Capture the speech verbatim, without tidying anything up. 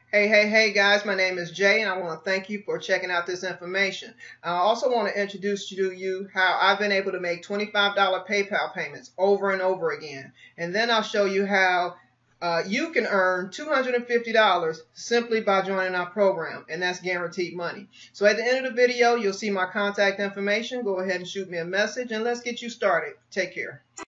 Hey, hey, hey guys, my name is Jay and I want to thank you for checking out this information. I also want to introduce to you how I've been able to make twenty-five dollar PayPal payments over and over again. And then I'll show you how uh, you can earn two hundred fifty dollars simply by joining our program, and that's guaranteed money. So at the end of the video, you'll see my contact information. Go ahead and shoot me a message and let's get you started. Take care.